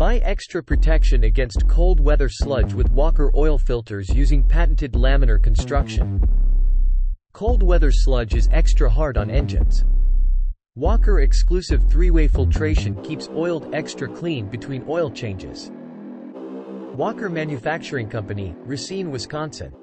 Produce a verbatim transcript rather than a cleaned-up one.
Buy extra protection against cold weather sludge with Walker oil filters using patented laminar construction. Cold weather sludge is extra hard on engines. Walker exclusive three-way filtration keeps oiled extra clean between oil changes. Walker Manufacturing Company, Racine, Wisconsin.